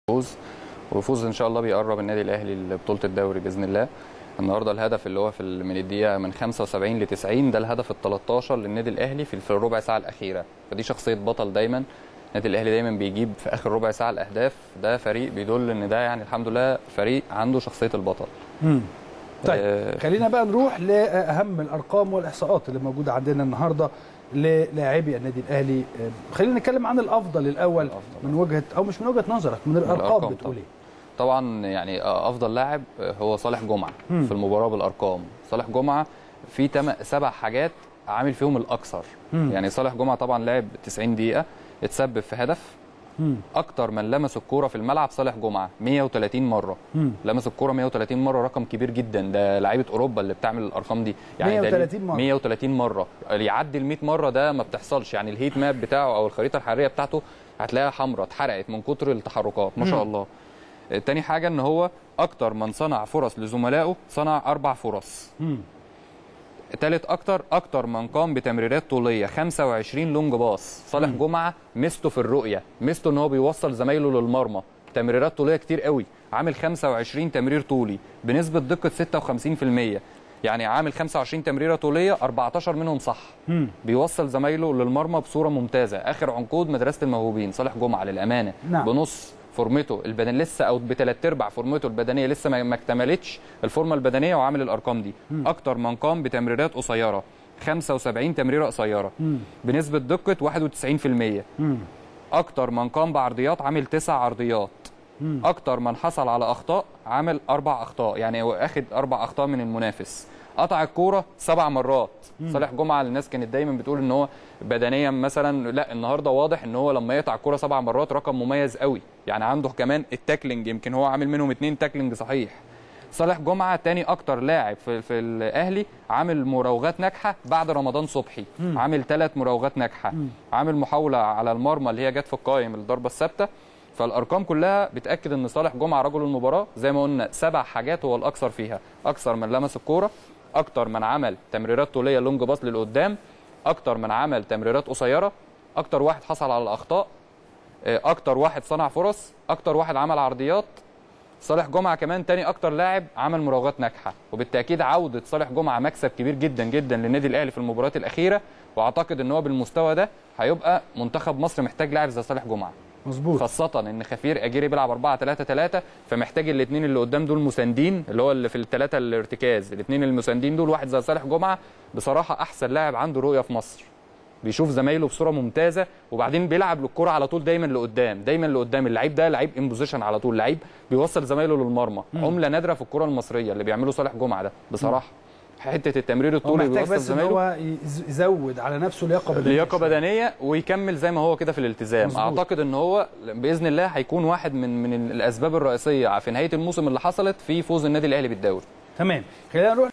فوز وفوز ان شاء الله بيقرب النادي الاهلي لبطوله الدوري باذن الله. النهارده الهدف اللي هو من الدقيقه من 75 ل 90 ده الهدف ال 13 للنادي الاهلي في الربع ساعه الاخيره، فدي شخصيه بطل دايما. النادي الاهلي دايما بيجيب في اخر ربع ساعه الاهداف، ده فريق بيدل ان ده يعني الحمد لله فريق عنده شخصيه البطل. طيب خلينا بقى نروح لاهم الارقام والاحصاءات اللي موجوده عندنا النهارده للاعبي النادي الاهلي. خلينا نتكلم عن الافضل الاول من وجهه او مش من وجهه نظرك، من الارقام بتقول ايه؟ طبعا يعني افضل لاعب هو صالح جمعه في المباراه بالارقام. صالح جمعه في 7 حاجات عامل فيهم الاكثر. يعني صالح جمعه طبعا لعب 90 دقيقه، اتسبب في هدف. اكتر من لمس الكوره في الملعب صالح جمعه 130 مره. لمس الكوره 130 مره، رقم كبير جدا، ده لعيبه اوروبا اللي بتعمل الارقام دي. يعني 130 مره 130 مره يعدي ال 100 مره، ده ما بتحصلش. يعني الهيت ماب بتاعه او الخريطه الحراريه بتاعته هتلاقيها حمراء، اتحرقت من كتر التحركات ما شاء الله. تاني حاجه ان هو اكتر من صنع فرص لزملائه، صنع 4 فرص. تالت اكتر من قام بتمريرات طوليه 25 لونج باص. صالح جمعه ميزته في الرؤيه، ميزته ان هو بيوصل زمايله للمرمى. تمريرات طوليه كتير قوي، عامل 25 تمرير طولي بنسبه دقه 56%. يعني عامل 25 تمريره طوليه 14 منهم صح. بيوصل زمايله للمرمى بصوره ممتازه. اخر عنقود مدرسه الموهوبين صالح جمعه للامانه. نعم. بنص فورمته البدنيه لسه او بثلاث ارباع فورمته البدنيه لسه ما اكتملتش الفورمه البدنيه، وعامل الارقام دي. اكتر من قام بتمريرات قصيره 75 تمريره قصيره بنسبه دقه 91%. اكتر من قام بعرضيات عامل 9 عرضيات. اكتر من حصل على اخطاء عامل 4 اخطاء، يعني هو اخد 4 اخطاء من المنافس. قطع الكوره 7 مرات. صالح جمعه الناس كانت دايما بتقول ان هو بدنيا مثلا، لا النهارده واضح ان هو لما يقطع الكوره 7 مرات رقم مميز قوي. يعني عنده كمان التاكلينج، يمكن هو عامل منهم 2 تاكلينج صحيح. صالح جمعه تاني اكتر لاعب في الاهلي عامل مراوغات ناجحه بعد رمضان صبحي. عامل 3 مراوغات ناجحه. عامل محاوله على المرمى اللي هي جت في القائم الضربه الثابته. فالارقام كلها بتاكد ان صالح جمعه رجل المباراه. زي ما قلنا 7 حاجات هو الاكثر فيها، اكثر من لمس الكوره، اكتر من عمل تمريرات طوليه لونج باص للقدام، اكتر من عمل تمريرات قصيره، اكتر واحد حصل على الاخطاء، اكتر واحد صنع فرص، اكتر واحد عمل عرضيات. صالح جمعه كمان تاني اكتر لاعب عمل مراوغات ناجحه. وبالتاكيد عوده صالح جمعه مكسب كبير جدا جدا للنادي الاهلي في المباريات الاخيره. واعتقد ان هو بالمستوى ده هيبقى منتخب مصر محتاج لاعب زي صالح جمعه. مظبوط. خاصة ان خفير اجيري بيلعب 4-3-3، فمحتاج الاثنين اللي قدام دول مساندين، اللي هو اللي في ال3 الارتكاز، الاثنين المساندين دول. واحد زي صالح جمعة بصراحة احسن لاعب عنده رؤية في مصر، بيشوف زمايله بصورة ممتازة، وبعدين بيلعب للكرة على طول دايما لقدام، دايما لقدام. اللعيب ده لعيب ان بوزيشن على طول، لعيب بيوصل زمايله للمرمى. عملة نادرة في الكرة المصرية اللي بيعمله صالح جمعة ده بصراحة. حته التمرير الطولي بيوصل زمايله، هو يزود على نفسه لياقه بدنيه ويكمل زي ما هو كده في الالتزام. مزبوط. اعتقد ان هو باذن الله هيكون واحد من الاسباب الرئيسيه في نهايه الموسم اللي حصلت في فوز النادي الاهلي بالدوري. تمام. خلينا نروح